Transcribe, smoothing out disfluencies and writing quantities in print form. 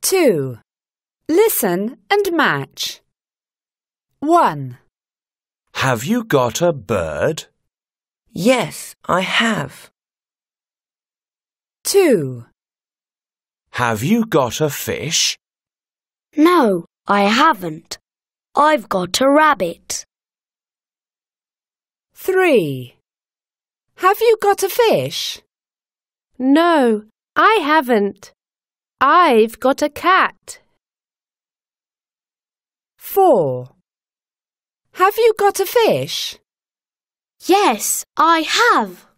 2. Listen and match. 1. Have you got a bird? Yes, I have. 2. Have you got a fish? No, I haven't. I've got a rabbit. 3. Have you got a fish? No, I haven't. I've got a cat. 4. Have you got a fish? Yes, I have.